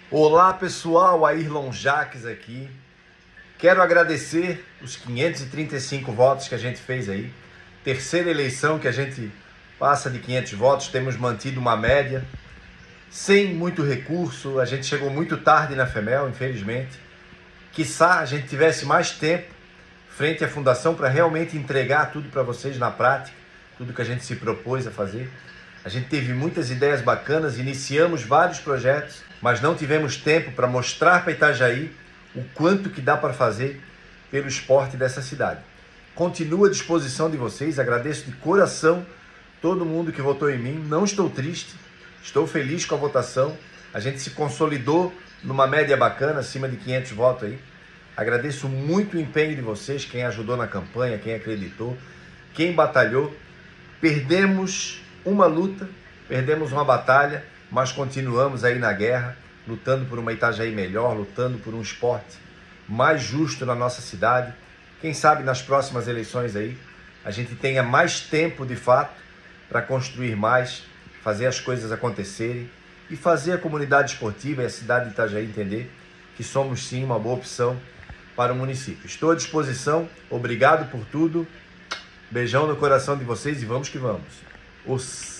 Olá pessoal, Ayrlon Jacques aqui. Quero agradecer os 535 votos que a gente fez aí. Terceira eleição que a gente passa de 500 votos, temos mantido uma média, sem muito recurso. A gente chegou muito tarde na FEMEL, infelizmente. Quiçá a gente tivesse mais tempo frente à fundação para realmente entregar tudo para vocês na prática, tudo que a gente se propôs a fazer. A gente teve muitas ideias bacanas, iniciamos vários projetos, mas não tivemos tempo para mostrar para Itajaí o quanto que dá para fazer pelo esporte dessa cidade. Continuo à disposição de vocês, agradeço de coração todo mundo que votou em mim, não estou triste, estou feliz com a votação, a gente se consolidou numa média bacana, acima de 500 votos aí. Agradeço muito o empenho de vocês, quem ajudou na campanha, quem acreditou, quem batalhou. Perdemos uma luta, perdemos uma batalha, mas continuamos aí na guerra, lutando por uma Itajaí melhor, lutando por um esporte mais justo na nossa cidade. Quem sabe nas próximas eleições aí a gente tenha mais tempo de fato para construir mais, fazer as coisas acontecerem e fazer a comunidade esportiva e a cidade de Itajaí entender que somos sim uma boa opção para o município. Estou à disposição, obrigado por tudo, beijão no coração de vocês e vamos que vamos. Os